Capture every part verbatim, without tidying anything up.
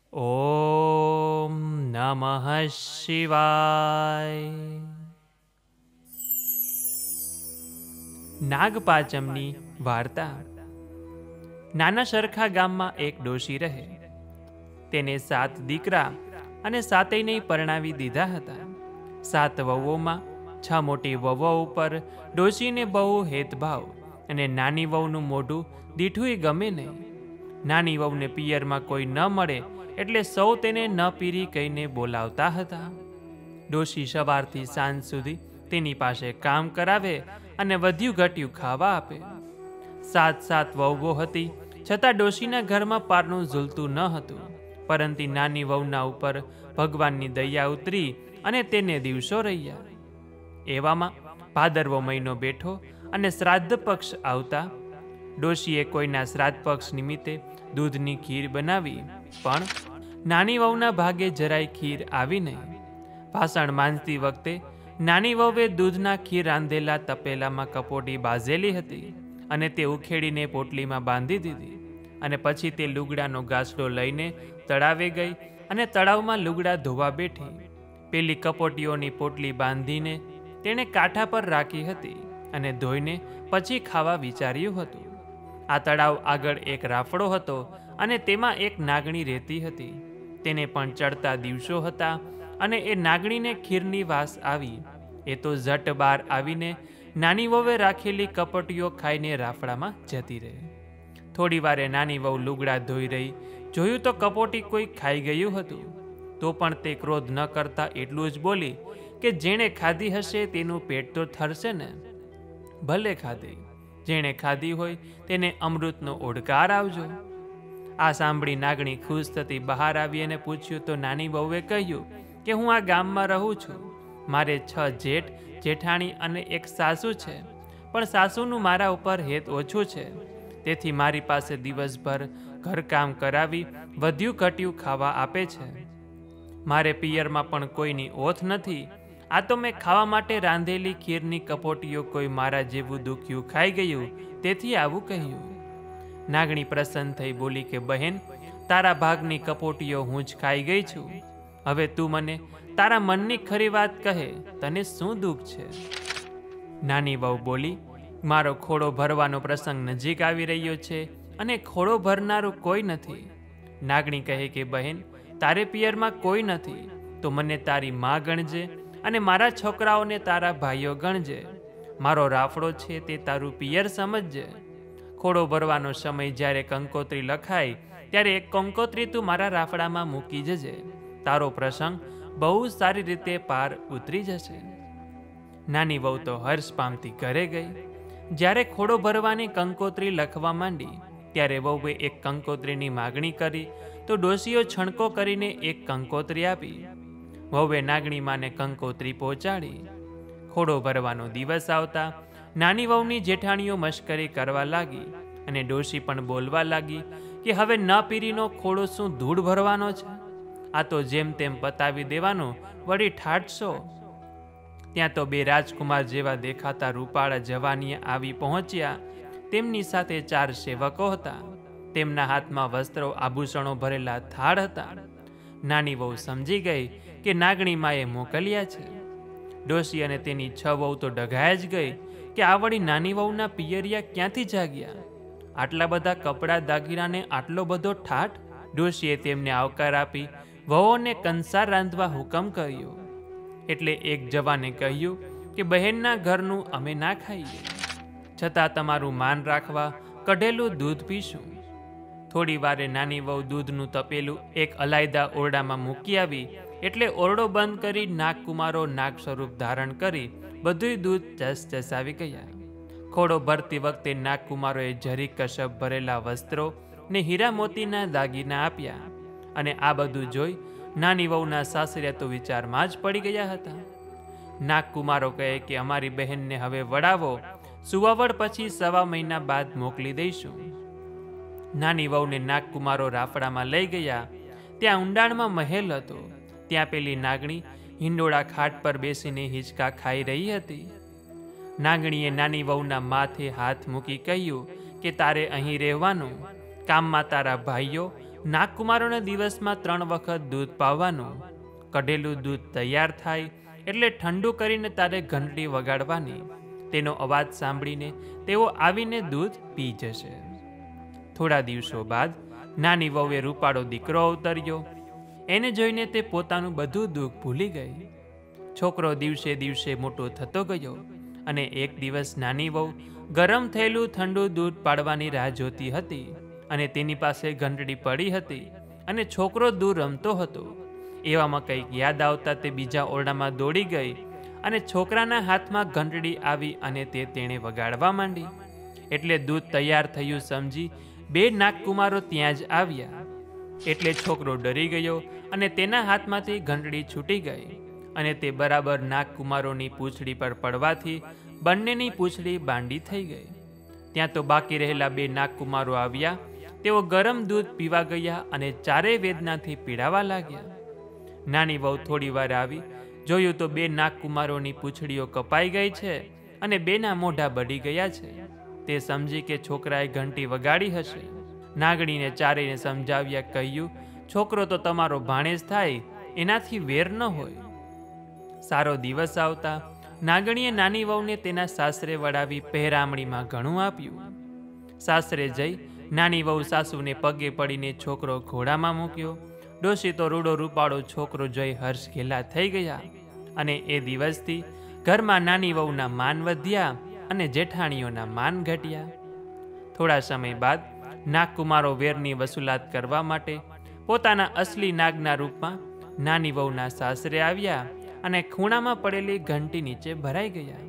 ઓમ નમઃ શિવાય. નાગપાચમની વાર્તા. નાના સરખા ગામમાં એક ડોશી રહે. તેને સાત દીકરા અને સાતેયને પરણાવી દીધા હતા. સાત વહુઓમાં છ મોટી વહુઓ ઉપર ડોશીને બહુ હેતભાવ અને નાની વહુનું મોઢું દીઠુંય ગમે નહીં. નાની વહુને પિયરમાં કોઈ ન મળે એટલે સૌ તેને ન પીરી કહીને બોલાવતા હતા. ડોશી સવારથી સાંજ સુધી તેની પાસે કામ કરાવે અને વધ્યું ઘટ્યું ખાવા આપે. સાત સાત વહુઓ હતી છતાં ડોશીના ઘરમાં પારનું ઝૂલતું ન હતું. પરંતુ નાની વહુના ઉપર ભગવાનની દયા ઉતરી અને તેને દિવસો રહ્યા. એવામાં ભાદરવો મહિનો બેઠો અને શ્રાદ્ધ પક્ષ આવતા ડોશીએ કોઈના શ્રાદ્ધ પક્ષ નિમિત્તે દૂધની ખીર બનાવી, પણ નાની વહુના ભાગે જરાય ખીર આવી નહીં. વાસણ માંજતી વખતે નાની વહુએ દૂધના ખીર રાંધેલા તપેલામાં કપોટી બાઝેલી હતી અને તે ઉખેડીને પોટલીમાં બાંધી દીધી. અને પછી તે લુગડાનો ગાસડો લઈને તળાવે ગઈ અને તળાવમાં લુગડા ધોવા બેઠી. પેલી કપોટીઓની પોટલી બાંધીને તેણે કાંઠા પર રાખી હતી અને ધોઈને પછી ખાવા વિચાર્યું હતું. આ તળાવ આગળ એક રાફડો હતો અને તેમાં એક નાગણી રહેતી હતી. તેને પણ ચડતા દિવસો હતા અને એ નાગણીને ખીરની વાસ આવી. એ તો ઝટ બહાર આવીને નાની વહુએ રાખેલી કપટીઓ ખાઈને રાફડામાં જતી રહી. થોડી વારે નાની વહુ લુગડા ધોઈ રહી. જોયું તો કપોટી કોઈ ખાઈ ગયું હતું. તો પણ તે ક્રોધ ન કરતા એટલું જ બોલી કે જેણે ખાધી હશે તેનું પેટ તો ઠરશે ને. ભલે ખાધી, જેણે ખાધી હોય તેને અમૃતનો ઓડકાર આવજો. આ સાંભળી નાગણી ખુશ થતી બહાર આવી અને પૂછ્યું તો નાની વહુએ કહ્યું કે હું આ ગામમાં રહું છું. મારે છ જેઠ જેઠાણી અને એક સાસુ છે, પણ સાસુનું મારા ઉપર હેત ઓછું છે. તેથી મારી પાસે દિવસભર ઘરકામ કરાવી વધ્યું ઘટ્યું ખાવા આપે છે. મારે પિયરમાં પણ કોઈની ઓથ નથી. આ તો મેં ખાવા માટે રાંધેલી ખીરની કપોટીઓ કોઈ મારા જેવું દુખ્યું ખાઈ ગયું, તેથી આવું કહ્યું. નાગણી પ્રસન્ન થઈ બોલી કે બહેન, તારા ભાગની કપોટીઓ હું જ ખાઈ ગઈ છું. હવે તું મને તારા મનની ખરી વાત કહે, તને શું દુઃખ છે? નાની વહુ બોલી, મારો ખોડો ભરવાનો પ્રસંગ નજીક આવી રહ્યો છે અને ખોડો ભરનારું કોઈ નથી. નાગણી કહે કે બહેન, તારે પિયરમાં કોઈ નથી તો મને તારી માં ગણજે અને મારા છોકરાઓને તારા ભાઈઓ ગણજે. મારો રાફડો છે તે તારું પિયર સમજજે. ખોડો ભરવાનો સમય જ્યારે કંકોત્રી લખાય ત્યારે એક કંકોત્રી તું મારા રાફડામાં મૂકી જજે. તારો પ્રસંગ બહુ સારી રીતે પાર ઉતરી જશે. નાની વહુ તો હર્ષ પામતી ઘરે ગઈ. જ્યારે ખોડો ભરવાની કંકોત્રી લખવા માંડી ત્યારે વહુએ એક કંકોત્રીની માગણી કરી તો ડોશીઓ છણકો કરીને એક કંકોત્રી આપી. વહુએ નાગણી માને કંકોત્રી પહોંચાડી. ખોડો ભરવાનો દિવસ આવતા નાની વહુની જેઠાણીઓ મશ્કરી કરવા લાગી અને ડોશી પણ બોલવા લાગી કે હવે ન પીરીનો ખોડો શું ધૂળ ભરવાનો છે? આ તો જેમ તેમ પતાવી દેવાનો, વળી ઠાઠશો. ત્યાં તો બે રાજકુમાર જેવા દેખાતા રૂપાળા જવાનીએ આવી પહોંચ્યા. તેમની સાથે ચાર સેવકો હતા. તેમના હાથમાં વસ્ત્રો આભૂષણો ભરેલા થાળ હતા. નાની વહુ સમજી ગઈ કે નાગણી માએ મોકલ્યા છે. ડોશી અને તેની છ વહુ તો ડઘાય જ ગઈ કે આ વળી નાની વહુના પિયરિયા ક્યાંથી જાગ્યા? આટલા બધા કપડાં દાગીનાને આટલો બધો ઠાઠ? ડોશીએ તેમને આવકાર આપી વહુઓને કંસાર રાંધવા હુકમ કર્યો. એટલે એક જવાને કહ્યું કે બહેનના ઘરનું અમે ના ખાઈએ, છતાં તમારું માન રાખવા કઢેલું દૂધ પીશું. થોડી વારે નાની વહુ દૂધનું તપેલું એક અલાયદા ઓરડામાં મૂકી આવી એટલે ઓરડો બંધ કરી નાગકુમારો નાગ સ્વરૂપ ધારણ કરી બધું દૂધ ચસ ચસાવી ગયા. ખોડો ભરતી વખતે નાગકુમારોએ જરી કશપ ભરેલા વસ્ત્રો ને હીરા મોતીના દાગીના આપ્યા. અને આ બધું જોઈ નાની વહુના સાસરિયા તો વિચારમાં જ પડી ગયા હતા. નાગકુમારો કહે કે અમારી બહેનને હવે વડાવો, સુવાવડ પછી સવા મહિના બાદ મોકલી દઈશું. નાની વહુને નાગકુમારો રાફડામાં લઈ ગયા. ત્યાં ઊંડાણમાં મહેલ હતો. ત્યાં પેલી નાગણી હિંડોળા ખાટ પર બેસીને હિંચકા ખાઈ રહી હતી. નાગણીએ નાની વહુના માથે હાથ મૂકી કહ્યું કે તારે અહીં રહેવાનું. કામમાં તારા ભાઈઓ નાગકુમારોને દિવસમાં ત્રણ વખત દૂધ પાવાનું. કઢેલું દૂધ તૈયાર થાય એટલે ઠંડુ કરીને તારે ઘંટડી વગાડવાની. તેનો અવાજ સાંભળીને તેઓ આવીને દૂધ પી જશે. થોડા દિવસો બાદ નાની વહુએ રૂપાળો દીકરો અવતર્યો. એને જોઈને તે પોતાનું બધું દુઃખ ભૂલી ગઈ. છોકરો દિવસે દિવસે મોટો થતો ગયો અને એક દિવસ નાની વહુ ગરમ થયેલું ઠંડુ દૂધ પાડવાની રાહ જોતી હતી અને તેની પાસે ઘંટડી પડી હતી અને છોકરો દૂર રમતો હતો. એવામાં કંઈક યાદ આવતા તે બીજા ઓરડામાં દોડી ગઈ અને છોકરાના હાથમાં ઘંટડી આવી અને તે તેણે વગાડવા માંડી. એટલે દૂધ તૈયાર થયું સમજી બે નાગકુમારો ત્યાં જ આવ્યા. એટલે છોકરો ડરી ગયો અને તેના હાથમાંથી ઘંટડી છૂટી ગઈ અને તે બરાબર નાગકુમારોની પૂંછડી પર પડવાથી બંનેની પૂંછડી બાંડી થઈ ગઈ. ત્યાં તો બાકી રહેલા બે નાગકુમારો આવ્યા. તેઓ ગરમ દૂધ પીવા ગયા અને ચારેય વેદનાથી પીડાવા લાગ્યા. નાની વહુ થોડી વાર આવી, જોયું તો બે નાગકુમારોની પૂંછડીઓ કપાઈ ગઈ છે અને બેના મોઢા બળી ગયા છે. તે સમજી કે છોકરાએ ઘંટી વગાડી હશે. નાગણીને ચારેયને સમજાવ્યા, કહ્યું, છોકરો તો તમારો ભાણેજ થાય, એનાથી વેર ન હોય. સારો દિવસ આવતા નાગણીએ નાની વહુને તેના સાસરે વડાવી પહેરામણીમાં ઘણું આપ્યું. સાસરે જઈ નાની વહુ સાસુને પગે પડીને છોકરો ઘોડામાં મૂક્યો. ડોશી તો રૂડો રૂપાળો છોકરો જોઈ હર્ષ ઘેલા થઈ ગયા અને એ દિવસથી ઘરમાં નાની વહુના માન વધ્યા અને જેઠાણીઓના માન ઘટ્યા. થોડા સમય બાદ નાગકુમારો વેરની વસૂલાત કરવા માટે પોતાના અસલી નાગના રૂપમાં નાની વહુના સાસરે આવ્યા અને ખૂણામાં પડેલી ઘંટી નીચે ભરાઈ ગયા.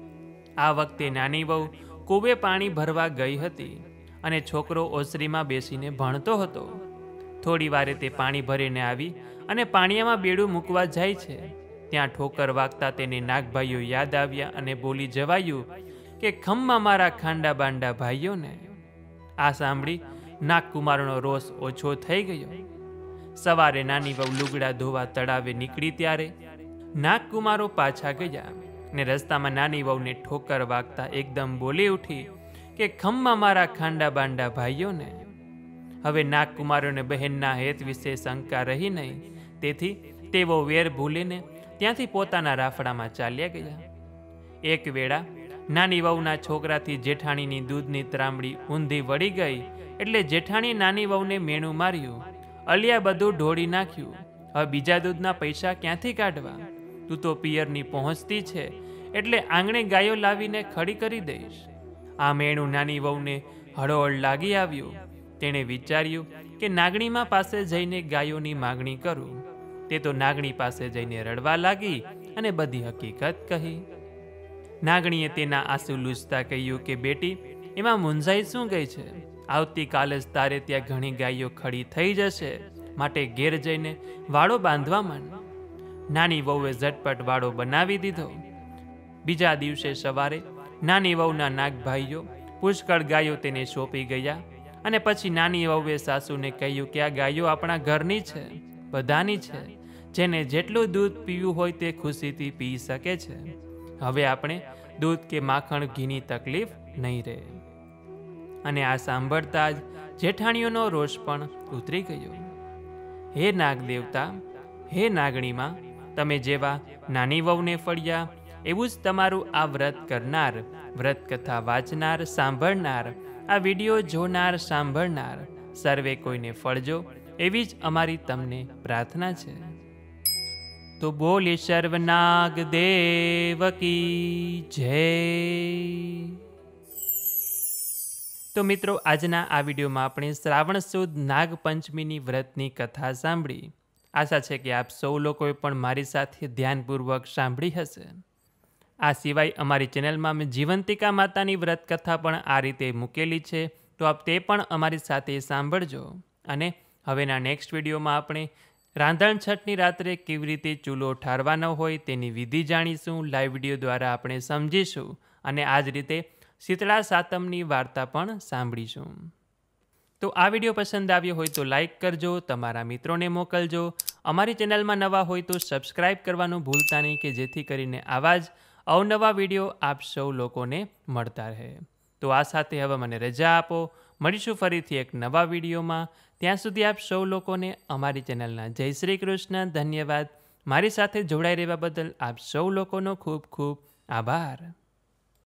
આ વખતે નાની વહુ કૂવે પાણી ભરવા ગઈ હતી અને છોકરો ઓસરીમાં બેસીને ભણતો હતો. થોડી વારે તે પાણી ભરીને આવી અને પાણીયામાં બેડું મૂકવા જાય છે. ત્યાં ઠોકર વાગતા તેને નાગભાઈઓ યાદ આવ્યા અને બોલી જવાયું કે ખમ્મા મારા ખાંડા બાંડા ભાઈઓને. આ સાંભળી નાગકુમારનો રોષ ઓછો થઈ ગયો. સવારે નાની વહુ લુગડા ધોવા તળાવે નીકળી ત્યારે નાગકુમારો પાછા ગયા ને રસ્તામાં નાની વહુને ઠોકર વાગતા એકદમ બોલી ઉઠી કે ખમ્મા મારા ખાંડા બાંડા ભાઈઓને. હવે નાગકુમારોને બહેનના હેત વિશે શંકા રહી નહીં, તેથી તેઓ વેર ભૂલીને ત્યાંથી પોતાના રાફડામાં ચાલ્યા ગયા. એક વેળા નાની વહુના છોકરાથી જેઠાણીની દૂધની ત્રાંબડી ઊંધી વળી ગઈ એટલે જેઠાણી નાની વહુને મેણું માર્યું. અલિયા બધું ઢોળી નાખ્યું. હવે બીજા દૂધના પૈસા ક્યાંથી કાઢવા? તું તો પિયરની પહોંચતી છે એટલે આંગણે ગાયો લાવીને ખડી કરી દઈશ. આ મેણું નાની વહુને હળોહળ લાગી આવ્યું. તેણે વિચાર્યું કે નાગણીમાં પાસે જઈને ગાયોની માગણી કરું. તે તો નાગણી પાસે જઈને રડવા લાગી અને બધી હકીકત કહી. નાગણીએ તેના આંસુ લૂછતા કહ્યું કે બેટી, એમાં મૂંઝાઈ શું ગઈ છે? આવતીકાલે જ તારે ત્યાં ઘણી ગાયો ખડી થઈ જશે, માટે ઘેર જઈને વાળો બાંધવા માંડ. નાની વહુએ ઝટપટ વાળો બનાવી દીધો. બીજા દિવસે સવારે નાની વહુના નાગભાઈઓ પુષ્કળ ગાયો તેને સોંપી ગયા અને પછી નાની વહુએ સાસુને કહ્યું કે આ ગાયો આપણા ઘરની છે, બધાની છે. જેને જેટલું દૂધ પીવું હોય તે ખુશીથી પી શકે છે. હવે આપણે દૂધ કે માખણ ઘીની તકલીફ નહીં રહે. અને આ સાંભળતા જ જેઠાણીઓનો રોષ પણ ઉતરી ગયો. હે નાગ દેવતા, હે નાગણીમાં, તમે જેવા નાની વહુને ફળ્યા એવું જ તમારું આ વ્રત કરનાર, વ્રત કથા વાંચનાર, સાંભળનાર, આ વિડીયો જોનાર, સાંભળનાર સર્વે કોઈને ફળજો એવી જ અમારી તમને પ્રાર્થના છે. તો બોલે સર્વનાગ દેવ કી જય. તો મિત્રો, આજના આ વિડીયોમાં આપણે શ્રાવણ સુદ નાગપંચમીની વ્રતની કથા સાંભળી. આશા છે કે આપ સૌ લોકોએ પણ મારી સાથે ધ્યાનપૂર્વક સાંભળી હશે. આ સિવાય અમારી ચેનલમાં મેં જીવંતિકા માતાની વ્રત કથા પણ આ રીતે મૂકેલી છે, તો આપ તે પણ અમારી સાથે સાંભળજો. અને હવેના નેક્સ્ટ વિડીયોમાં આપણે રાંધણ છઠની રાત્રે કેવી રીતે ચૂલો ઠારવાનો હોય તેની વિધિ જાણીશું, લાઈવ વિડીયો દ્વારા આપણે સમજીશું અને આ જ રીતે શીતળા સાતમની વાર્તા પણ સાંભળીશું. તો આ વિડીયો પસંદ આવ્યો હોય તો લાઈક કરજો, તમારા મિત્રોને મોકલજો. અમારી ચેનલમાં નવા હોય તો સબસ્ક્રાઈબ કરવાનું ભૂલતા નહીં, કે જેથી કરીને આવા જ અવનવા વિડીયો આપ સૌ લોકોને મળતા રહે. તો આ સાથે હવે મને રજા આપો. મળીશું ફરીથી એક નવા વિડીયોમાં. ત્યાં સુધી આપ સૌ લોકોને અમારી ચેનલના જય શ્રી કૃષ્ણ. ધન્યવાદ. મારી સાથે જોડાઈ રહેવા બદલ આપ સૌ લોકોનો ખૂબ ખૂબ આભાર.